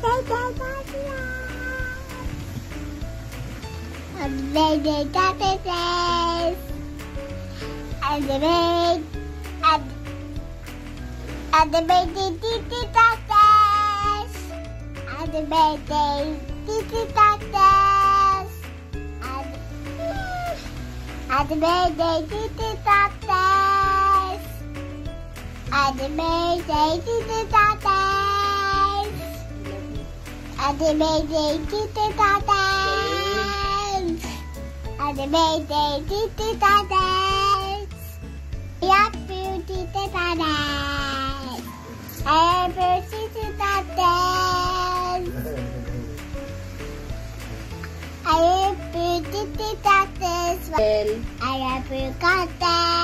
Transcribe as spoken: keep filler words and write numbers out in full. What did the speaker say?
birthday, Doctor Thess. And the birthday, and, and the birthday, TITA Thess. And the birthday, TITA Thess. And, and the birthday, TITA Thess. And the birthday, TITA Thess. And the birthday, TITA Thess. And the birthday, TITA Thess. Happy TITA Thess. Happy TITA Thess. Happy TITA Thess. Happy TITA Thess.